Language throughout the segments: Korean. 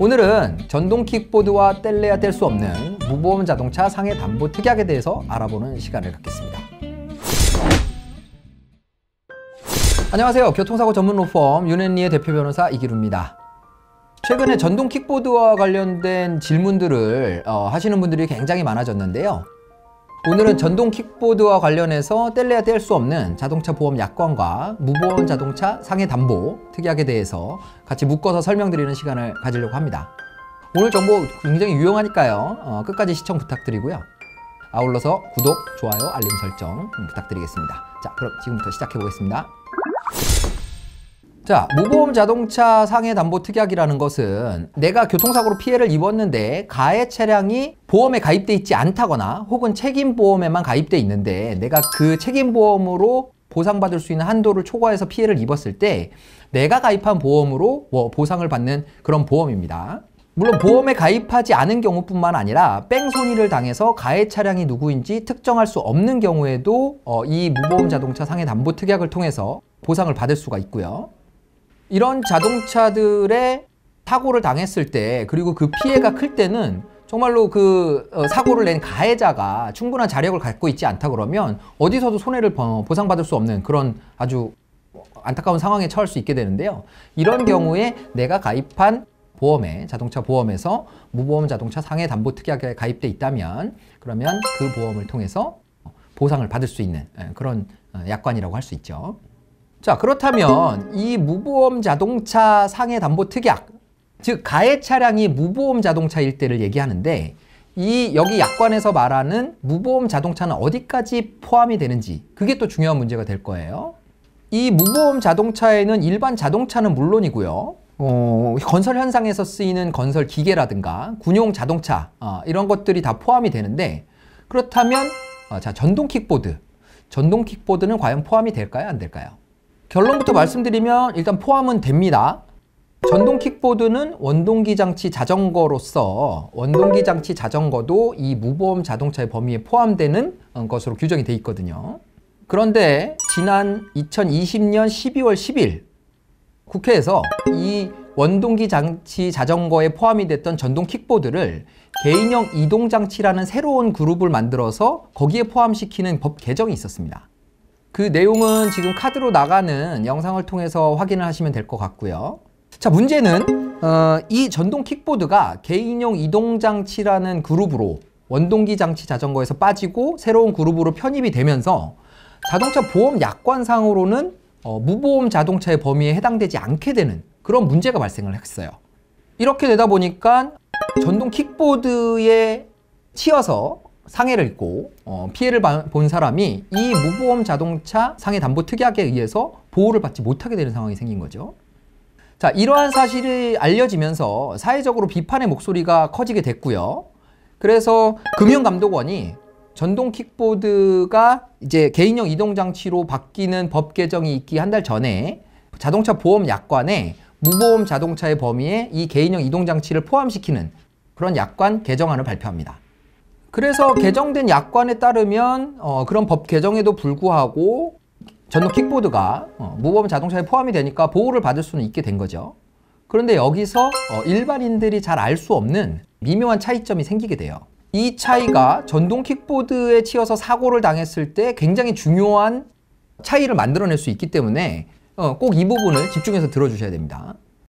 오늘은 전동 킥보드와 뗄래야 뗄 수 없는 무보험 자동차 상해 담보 특약에 대해서 알아보는 시간을 갖겠습니다. 안녕하세요. 교통사고 전문 로펌 윤앤리의 대표 변호사 이기루입니다. 최근에 전동 킥보드와 관련된 질문들을 하시는 분들이 굉장히 많아졌는데요. 오늘은 전동 킥보드와 관련해서 뗄래야 뗄 수 없는 자동차 보험 약관과 무보험 자동차 상해 담보 특약에 대해서 같이 묶어서 설명드리는 시간을 가지려고 합니다. 오늘 정보 굉장히 유용하니까요. 끝까지 시청 부탁드리고요. 아울러서 구독, 좋아요, 알림 설정 부탁드리겠습니다. 자, 그럼 지금부터 시작해 보겠습니다. 자, 무보험 자동차 상해 담보 특약이라는 것은 내가 교통사고로 피해를 입었는데 가해 차량이 보험에 가입돼 있지 않다거나 혹은 책임보험에만 가입돼 있는데 내가 그 책임보험으로 보상받을 수 있는 한도를 초과해서 피해를 입었을 때 내가 가입한 보험으로 보상을 받는 그런 보험입니다. 물론 보험에 가입하지 않은 경우뿐만 아니라 뺑소니를 당해서 가해 차량이 누구인지 특정할 수 없는 경우에도 이 무보험 자동차 상해 담보 특약을 통해서 보상을 받을 수가 있고요. 이런 자동차들의 사고를 당했을 때 그리고 그 피해가 클 때는 정말로 그 사고를 낸 가해자가 충분한 자력을 갖고 있지 않다 그러면 어디서도 손해를 보상받을 수 없는 그런 아주 안타까운 상황에 처할 수 있게 되는데요. 이런 경우에 내가 가입한 보험에 자동차 보험에서 무보험 자동차 상해 담보 특약에 가입돼 있다면 그러면 그 보험을 통해서 보상을 받을 수 있는 그런 약관이라고 할 수 있죠. 자, 그렇다면 이 무보험 자동차 상해 담보 특약, 즉 가해 차량이 무보험 자동차일 때를 얘기하는데 여기 약관에서 말하는 무보험 자동차는 어디까지 포함이 되는지 그게 또 중요한 문제가 될 거예요. 이 무보험 자동차에는 일반 자동차는 물론이고요. 건설 현장에서 쓰이는 건설 기계라든가 군용 자동차 이런 것들이 다 포함이 되는데 그렇다면 자, 전동 킥보드는 과연 포함이 될까요? 안 될까요? 결론부터 말씀드리면 일단 포함은 됩니다. 전동 킥보드는 원동기 장치 자전거로서 원동기 장치 자전거도 이 무보험 자동차의 범위에 포함되는 것으로 규정이 돼 있거든요. 그런데 지난 2020년 12월 10일 국회에서 이 원동기 장치 자전거에 포함이 됐던 전동 킥보드를 개인형 이동장치라는 새로운 그룹을 만들어서 거기에 포함시키는 법 개정이 있었습니다. 그 내용은 지금 카드로 나가는 영상을 통해서 확인을 하시면 될 것 같고요. 자, 문제는 이 전동 킥보드가 개인용 이동장치라는 그룹으로 원동기 장치 자전거에서 빠지고 새로운 그룹으로 편입이 되면서 자동차 보험 약관상으로는 무보험 자동차의 범위에 해당되지 않게 되는 그런 문제가 발생을 했어요. 이렇게 되다 보니까 전동 킥보드에 치여서 상해를 입고 피해를 본 사람이 이 무보험 자동차 상해 담보 특약에 의해서 보호를 받지 못하게 되는 상황이 생긴 거죠. 자, 이러한 사실이 알려지면서 사회적으로 비판의 목소리가 커지게 됐고요. 그래서 금융감독원이 전동 킥보드가 이제 개인형 이동장치로 바뀌는 법 개정이 있기 한 달 전에 자동차 보험 약관에 무보험 자동차의 범위에 이 개인형 이동장치를 포함시키는 그런 약관 개정안을 발표합니다. 그래서 개정된 약관에 따르면 그런 법 개정에도 불구하고 전동 킥보드가 무보험 자동차에 포함이 되니까 보호를 받을 수는 있게 된 거죠. 그런데 여기서 일반인들이 잘 알 수 없는 미묘한 차이점이 생기게 돼요. 이 차이가 전동 킥보드에 치여서 사고를 당했을 때 굉장히 중요한 차이를 만들어낼 수 있기 때문에 꼭 이 부분을 집중해서 들어주셔야 됩니다.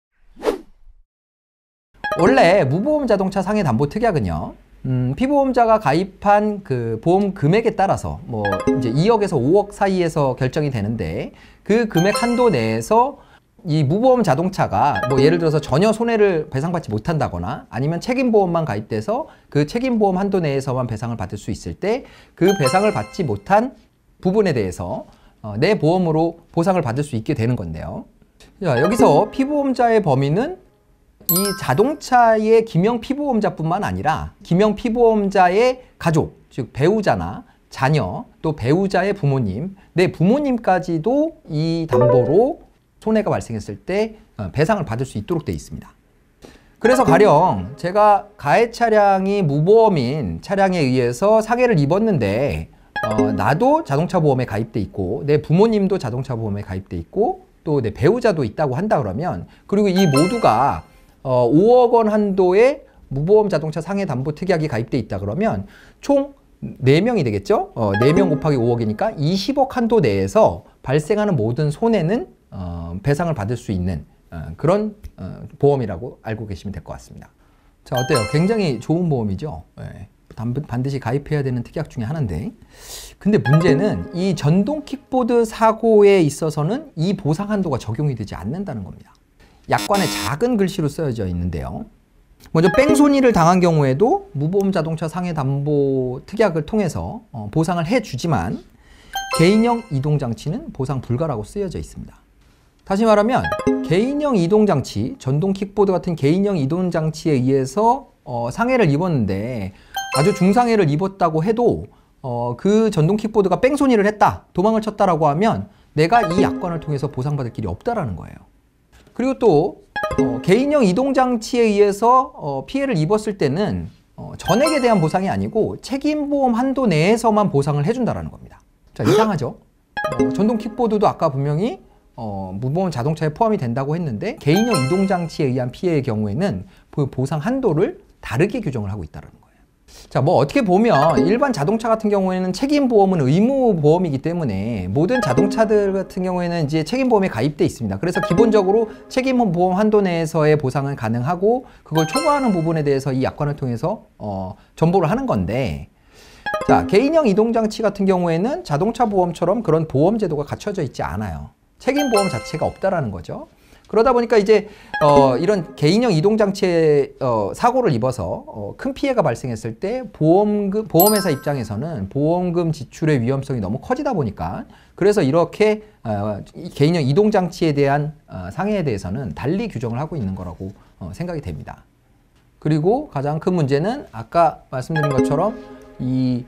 원래 무보험 자동차 상해 담보 특약은요. 피보험자가 가입한 그 보험 금액에 따라서 뭐 이제 2억에서 5억 사이에서 결정이 되는데 그 금액 한도 내에서 이 무보험 자동차가 뭐 예를 들어서 전혀 손해를 배상받지 못한다거나 아니면 책임보험만 가입돼서 그 책임보험 한도 내에서만 배상을 받을 수 있을 때 그 배상을 받지 못한 부분에 대해서 내 보험으로 보상을 받을 수 있게 되는 건데요. 자, 여기서 피보험자의 범위는 이 자동차의 기명 피보험자뿐만 아니라 기명 피보험자의 가족, 즉 배우자나 자녀, 또 배우자의 부모님, 내 부모님까지도 이 담보로 손해가 발생했을 때 배상을 받을 수 있도록 되어 있습니다. 그래서 가령 제가 가해 차량이 무보험인 차량에 의해서 상해를 입었는데 나도 자동차 보험에 가입돼 있고 내 부모님도 자동차 보험에 가입돼 있고 또 내 배우자도 있다고 한다 그러면 그리고 이 모두가 5억 원 한도의 무보험 자동차 상해 담보 특약이 가입돼 있다 그러면 총 4명이 되겠죠? 4명 곱하기 5억이니까 20억 한도 내에서 발생하는 모든 손해는 배상을 받을 수 있는 그런 보험이라고 알고 계시면 될 것 같습니다. 자, 어때요? 굉장히 좋은 보험이죠? 네. 반드시 가입해야 되는 특약 중에 하나인데, 근데 문제는 이 전동 킥보드 사고에 있어서는 이 보상 한도가 적용이 되지 않는다는 겁니다. 약관에 작은 글씨로 쓰여져 있는데요. 먼저 뺑소니를 당한 경우에도 무보험 자동차 상해 담보 특약을 통해서 보상을 해주지만 개인형 이동장치는 보상 불가라고 쓰여져 있습니다. 다시 말하면 개인형 이동장치, 전동 킥보드 같은 개인형 이동장치에 의해서 상해를 입었는데 아주 중상해를 입었다고 해도 그 전동 킥보드가 뺑소니를 했다, 도망을 쳤다라고 하면 내가 이 약관을 통해서 보상받을 길이 없다라는 거예요. 그리고 또 개인형 이동장치에 의해서 피해를 입었을 때는 전액에 대한 보상이 아니고 책임보험 한도 내에서만 보상을 해준다라는 겁니다. 자, 이상하죠? 전동 킥보드도 아까 분명히 무보험 자동차에 포함이 된다고 했는데 개인형 이동장치에 의한 피해의 경우에는 그 보상 한도를 다르게 규정을 하고 있다는 거예요. 자, 뭐 어떻게 보면 일반 자동차 같은 경우에는 책임보험은 의무보험이기 때문에 모든 자동차들 같은 경우에는 이제 책임보험에 가입돼 있습니다. 그래서 기본적으로 책임보험 한도 내에서의 보상은 가능하고 그걸 초과하는 부분에 대해서 이 약관을 통해서 전보를 하는 건데, 자, 개인형 이동장치 같은 경우에는 자동차 보험처럼 그런 보험 제도가 갖춰져 있지 않아요. 책임보험 자체가 없다라는 거죠. 그러다 보니까 이제 이런 개인형 이동장치에 사고를 입어서 큰 피해가 발생했을 때 보험회사 입장에서는 보험금 지출의 위험성이 너무 커지다 보니까 그래서 이렇게 개인형 이동장치에 대한 상해에 대해서는 달리 규정을 하고 있는 거라고 생각이 됩니다. 그리고 가장 큰 문제는 아까 말씀드린 것처럼 이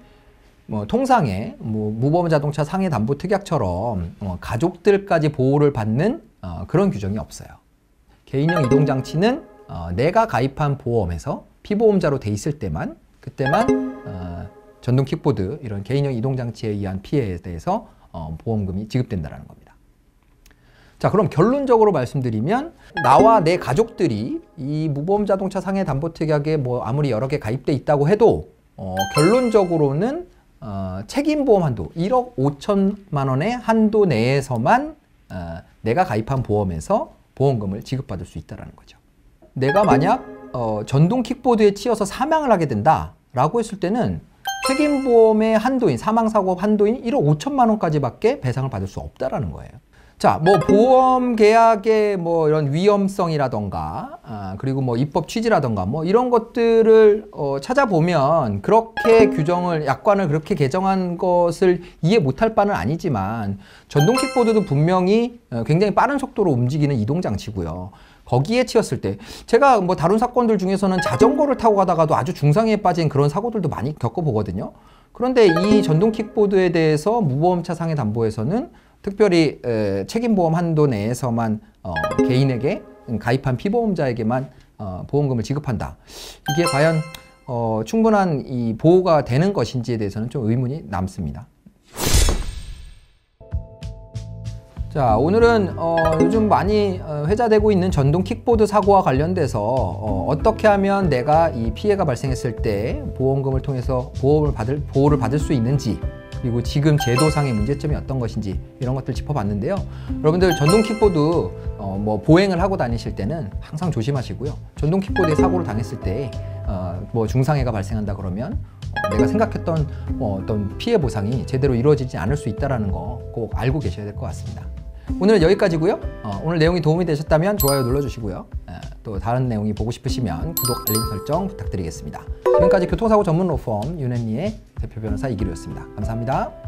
통상의 무보험 자동차 상해 담보 특약처럼 가족들까지 보호를 받는 그런 규정이 없어요. 개인형 이동장치는 내가 가입한 보험에서 피보험자로 돼 있을 때만 그때만 전동 킥보드 이런 개인형 이동장치에 의한 피해에 대해서 보험금이 지급된다는 겁니다. 자, 그럼 결론적으로 말씀드리면 나와 내 가족들이 이 무보험 자동차 상해 담보 특약에 아무리 여러 개 가입돼 있다고 해도 결론적으로는 책임보험 한도 1억 5천만 원의 한도 내에서만 내가 가입한 보험에서 보험금을 지급받을 수 있다는 거죠. 내가 만약 전동 킥보드에 치여서 사망을 하게 된다라고 했을 때는 책임보험의 한도인 사망사고 한도인 1억 5천만 원까지밖에 배상을 받을 수 없다라는 거예요. 자, 보험 계약의 이런 위험성이라던가 그리고 입법 취지라던가 이런 것들을 찾아보면 그렇게 규정을 약관을 그렇게 개정한 것을 이해 못할 바는 아니지만 전동 킥보드도 분명히 굉장히 빠른 속도로 움직이는 이동장치고요. 거기에 치였을 때 제가 다룬 사건들 중에서는 자전거를 타고 가다가도 아주 중상해에 빠진 그런 사고들도 많이 겪어보거든요. 그런데 이 전동 킥보드에 대해서 무보험차 상해 담보에서는 특별히 책임보험 한도 내에서만 개인에게 가입한 피보험자에게만 보험금을 지급한다. 이게 과연 충분한 이 보호가 되는 것인지에 대해서는 좀 의문이 남습니다. 자, 오늘은 요즘 많이 회자되고 있는 전동 킥보드 사고와 관련돼서 어떻게 하면 내가 이 피해가 발생했을 때 보험금을 통해서 보호를 받을 수 있는지, 그리고 지금 제도상의 문제점이 어떤 것인지 이런 것들 짚어봤는데요. 여러분들 전동 킥보드 보행을 하고 다니실 때는 항상 조심하시고요. 전동 킥보드에 사고를 당했을 때 중상해가 발생한다 그러면 내가 생각했던 어떤 피해 보상이 제대로 이루어지지 않을 수 있다는 거 꼭 알고 계셔야 될 것 같습니다. 오늘은 여기까지고요. 오늘 내용이 도움이 되셨다면 좋아요 눌러주시고요. 또 다른 내용이 보고 싶으시면 구독, 알림 설정 부탁드리겠습니다. 지금까지 교통사고 전문 로펌 윤앤리의 대표 변호사 이기루였습니다. 감사합니다.